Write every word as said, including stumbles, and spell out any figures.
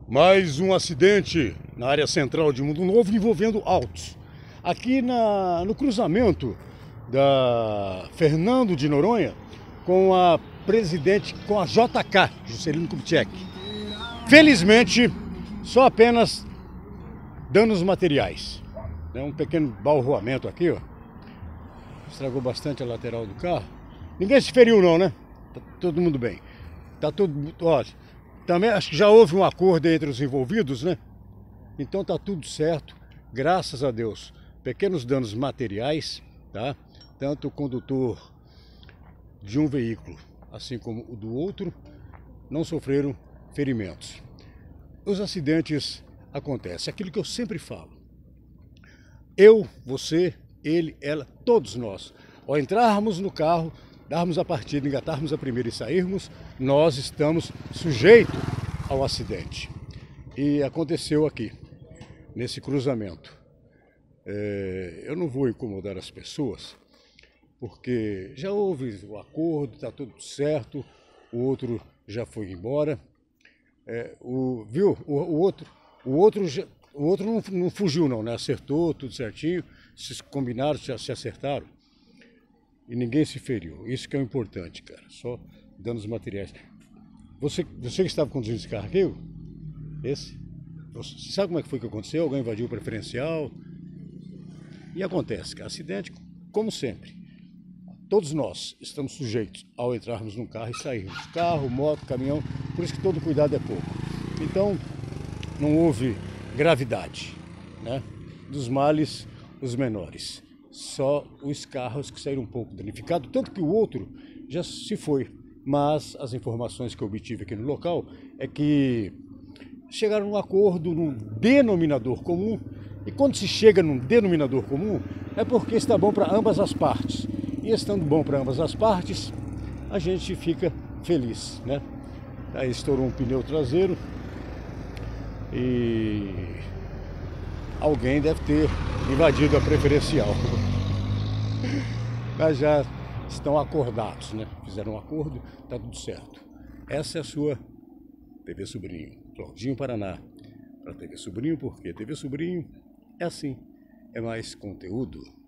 Mais um acidente na área central de Mundo Novo envolvendo autos. Aqui na, no cruzamento da Fernando de Noronha com a presidente, com a J K, Juscelino Kubitschek. Felizmente, só apenas danos materiais. É um pequeno balroamento aqui, ó. Estragou bastante a lateral do carro. Ninguém se feriu não, né? Tá todo mundo bem. Tá tudo, ó, também acho que já houve um acordo entre os envolvidos, né? Então tá tudo certo, graças a Deus. Pequenos danos materiais, tá? Tanto o condutor de um veículo, assim como o do outro, não sofreram ferimentos. Os acidentes acontecem, aquilo que eu sempre falo. Eu, você, ele, ela, todos nós, ao entrarmos no carro, darmos a partida, engatarmos a primeira e sairmos, nós estamos sujeitos ao acidente. E aconteceu aqui, nesse cruzamento. É, eu não vou incomodar as pessoas, porque já houve o acordo, está tudo certo, o outro já foi embora. É, o, viu? O, o outro, o outro, já, o outro não, não fugiu não, né? Acertou tudo certinho, se combinaram, se, se acertaram. E ninguém se feriu. Isso que é o importante, cara. Só danos materiais. Você, você que estava conduzindo esse carro aqui? Esse? Você sabe como é que foi que aconteceu? Alguém invadiu o preferencial? E acontece, cara. Acidente, como sempre. Todos nós estamos sujeitos ao entrarmos num carro e sairmos. Carro, moto, caminhão. Por isso que todo cuidado é pouco. Então, não houve gravidade, né? Dos males, os menores. Só os carros que saíram um pouco danificados, tanto que o outro já se foi. Mas as informações que eu obtive aqui no local é que chegaram a um acordo, num denominador comum. E quando se chega num denominador comum, é porque está bom para ambas as partes. E estando bom para ambas as partes, a gente fica feliz, né? Aí estourou um pneu traseiro e alguém deve ter invadido a preferencial. Mas já estão acordados, né? Fizeram um acordo, tá tudo certo. Essa é a sua T V Sobrinho, Claudinho Paraná. Para T V Sobrinho, porque T V Sobrinho é assim, é mais conteúdo.